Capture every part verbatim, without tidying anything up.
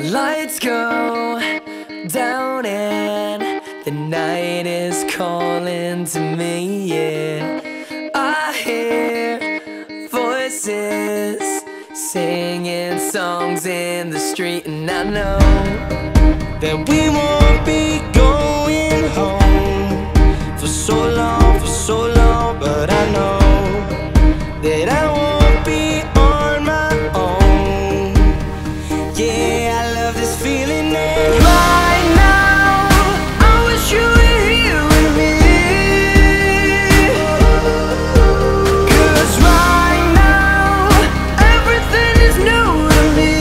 Lights go down and the night is calling to me, yeah. I hear voices singing songs in the street, and I know that we won't be going home for so long, for so long. But I know that I won't be on my own. Yeah, I love this feeling, and right now I wish you were here with me. 'Cause right now everything is new to me.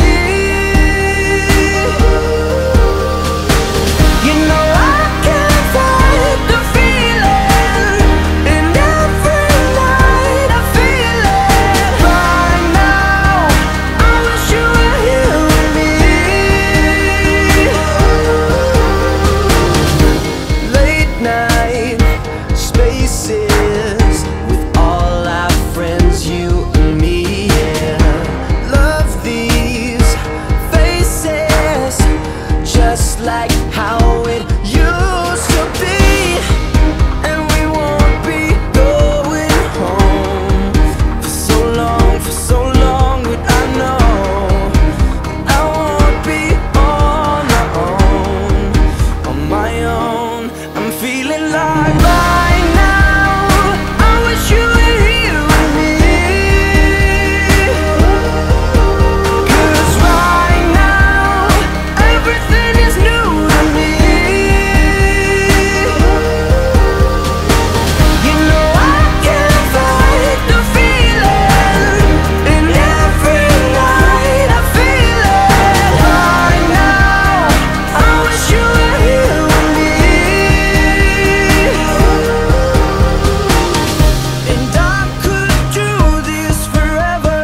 You know I can't fight the feeling, and every night I feel it. Right now I wish you were here with me. Late night spaces with all our friends, you and me, yeah. Love these faces, just like how it used to be. And we won't be going home for so long, for so long. But I know I won't be on my own, on my own. I'm feeling like right now I wish you were here with me. 'Cause right now everything is new to me. You know I can't fight the feeling, and every night I feel it. Right now I wish you were here with me. And I could do this forever.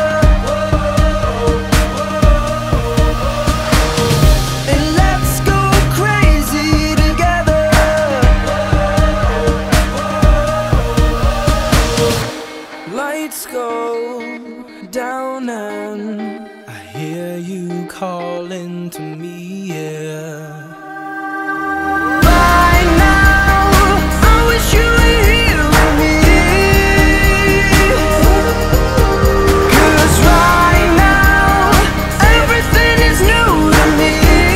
And let's go crazy together. Lights go down and I hear you calling to me, yeah. Right now I wish you were here with me. 'Cause right now everything is new to me.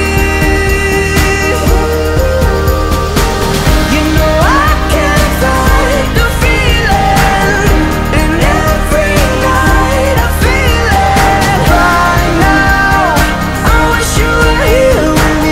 You know I can't fight the feeling, and every night I feel it. Right now I wish you were here with me.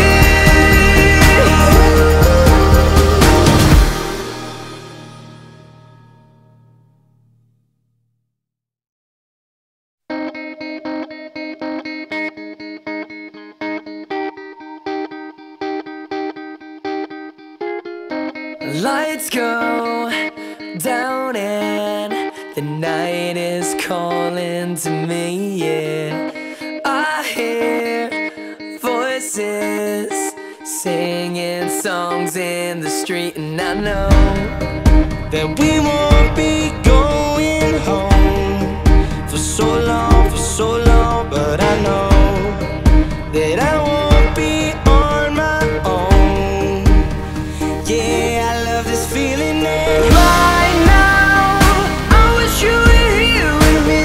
Lights go down and the night is calling to me, yeah. I hear voices singing songs in the street, and I know that we won't be going home for so long, for so long. But I know that I won't be on my own. Yeah, I love this feeling, and right now I wish you were here with me.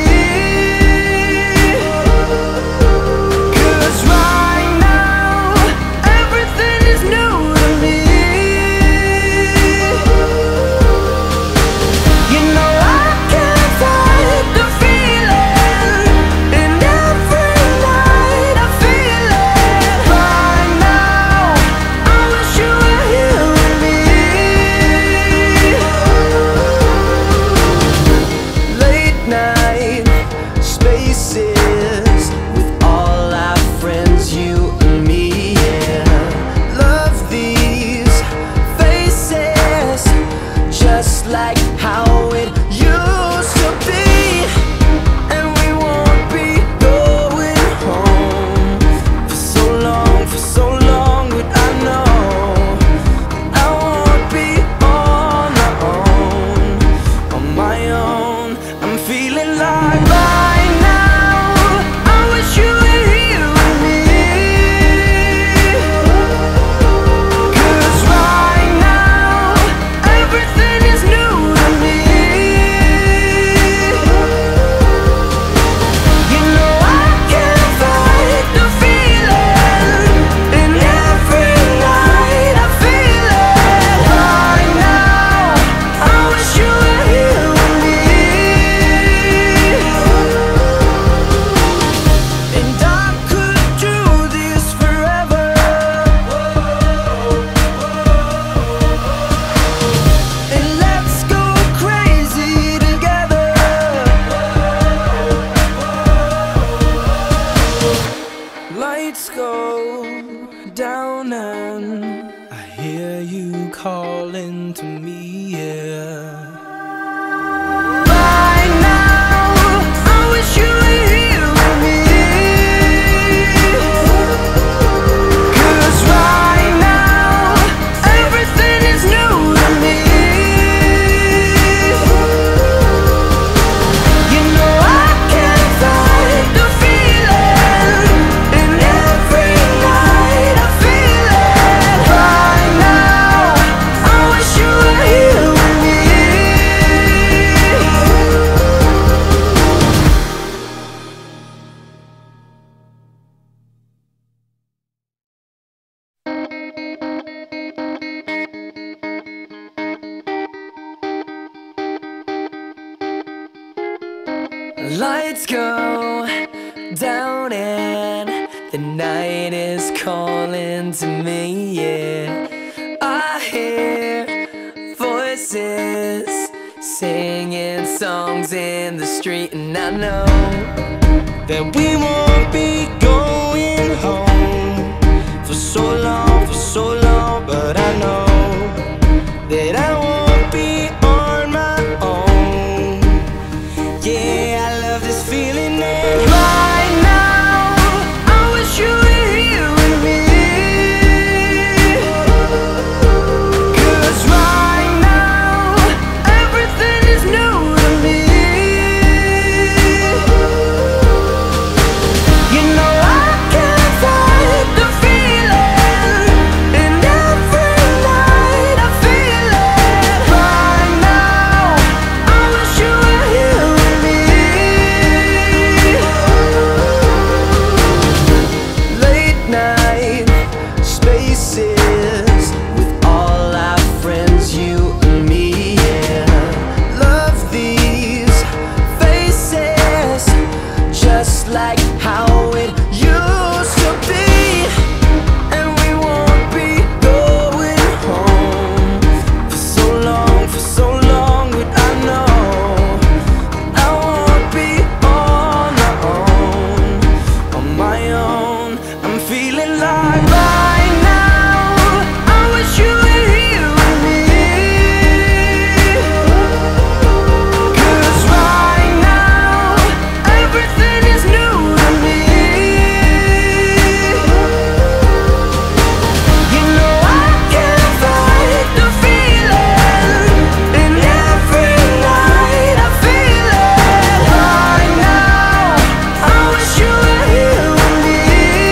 'Cause right now everything is new to me. You know yeah. Right now, I wish you were here with me, 'cause right now, everything is new to me. You know I can't fight the feeling, and every night I feel it. Right now, I wish you were here with me. Lights go down and the night is calling to me, yeah. I hear voices singing songs in the street, and I know that we won't be going home for so long, for so long. But I know that I won't be on my own. Yeah, I love this feeling, and right now I wish you were here with me, 'cause right now everything is new to me. You know I can't fight the feeling, and every night I feel it. Right now I wish you were here with me. Late night spaces with all our friends, you and me, yeah. Love these faces, just like how it used to be. And we won't be going home for so long, for so long. But I know I won't be on my own, on my own. I'm feeling like right now I wish you were here with me, 'cause right now everything is new to me. You know I can't fight the feeling, and every night I feel it. Right now I wish you were here with me,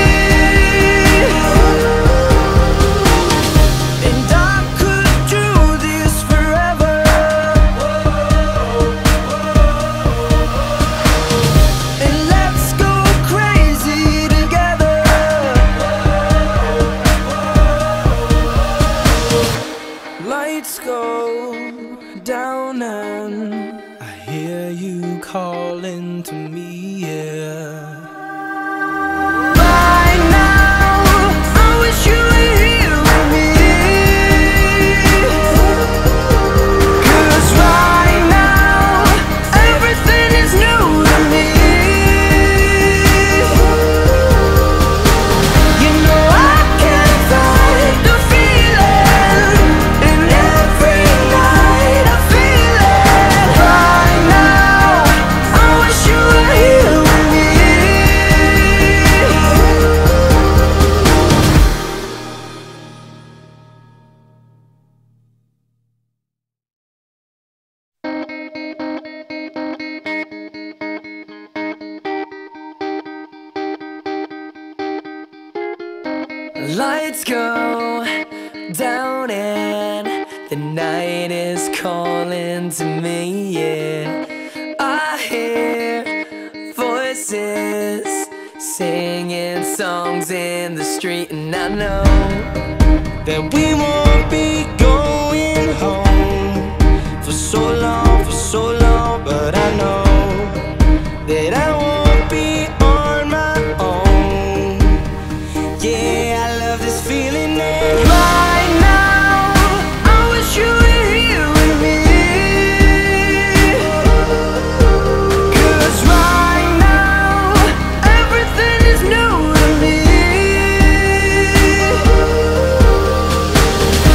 and I could do this forever. And let's go crazy together. Lights go down and I hear you calling to me, yeah. Right now I wish you were here with me, 'cause right now everything is new to me. You know I can't fight the feeling, and every night I feel it. Right now I wish you were here with me. Lights go down and the night is calling to me, yeah. I hear voices singing songs in the street, and I know that we won't be going home for so long, for so long. But I know that I won't be on my own. Yeah, I love this feeling, and right now I wish you were here with me, 'cause right now everything is new to me.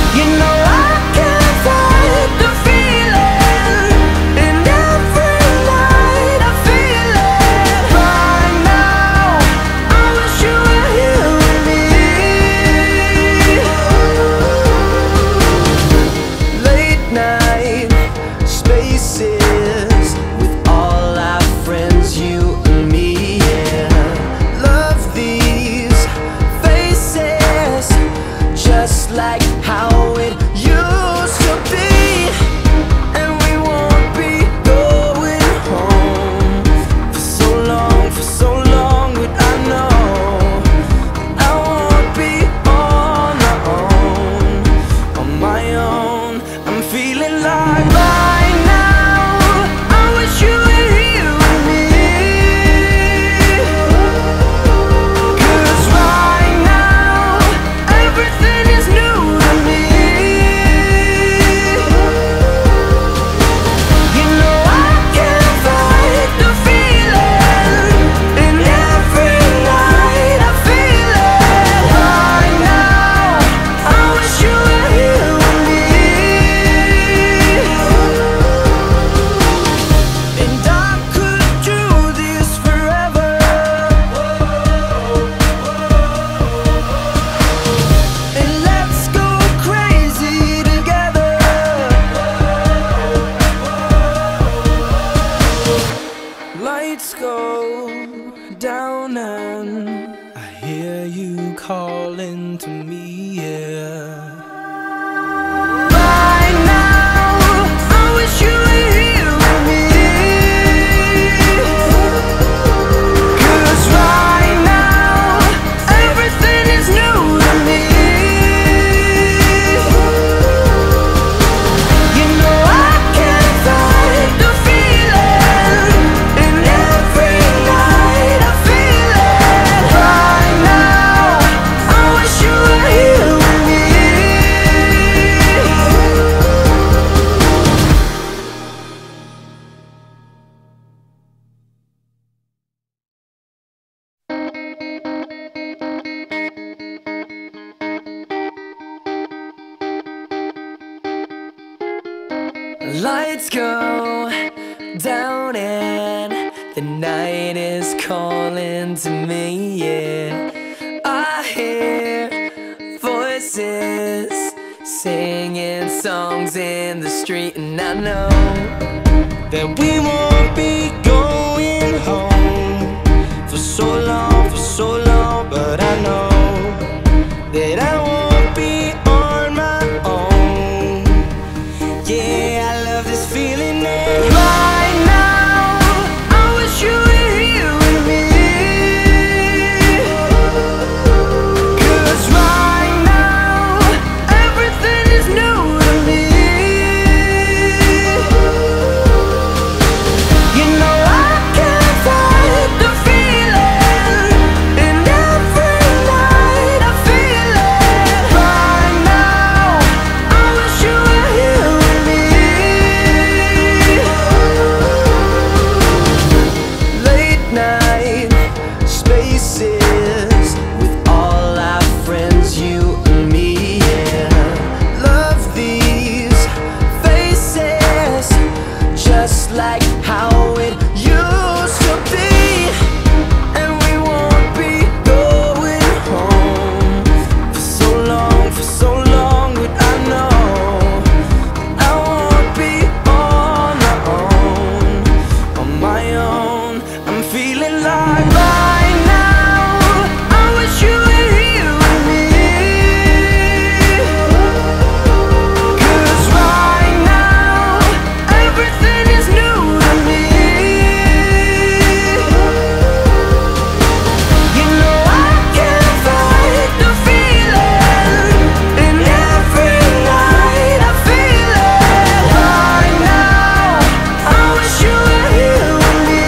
feeling like right now I wish you were here with me. 'Cause right now everything is new to me. You know I can't fight the feeling, and every night I feel it. Right now I wish you were here with me. And I could do this forever. And let's go crazy together. Lights go down and I hear you calling to me, yeah. Right now I wish you were here with me. 'Cause right now everything is new to me. You know I can't fight the feeling, and every night I feel it. Right now I wish you were here with me. Lights go down and the night is calling to me, yeah. I hear voices singing songs in the street, and I know that we won't be going home for so long, for so long. But I know that I won't be on my own. Yeah, I love this feeling now. Right now I wish you were here with me. 'Cause right now everything is new to me. You know I can't fight the feeling, and every night I feel it. Right now I wish you were here with me. Late night spaces with all our friends, you and me, yeah. Love these faces, just like how it used to be. And we won't be going home for so long, for so long. But I know I won't be on my own, on my own. I'm feeling like right now I wish you were here with me. 'Cause right now everything is new to me. You know I can't fight the feeling, and every night I feel it. Right now I wish you were here with me.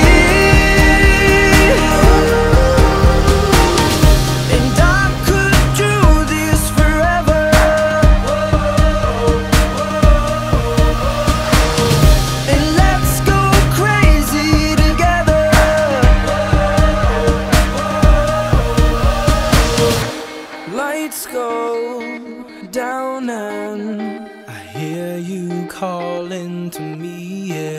And I could do this forever. And let's go crazy together. Lights go down and I hear you calling to me, yeah.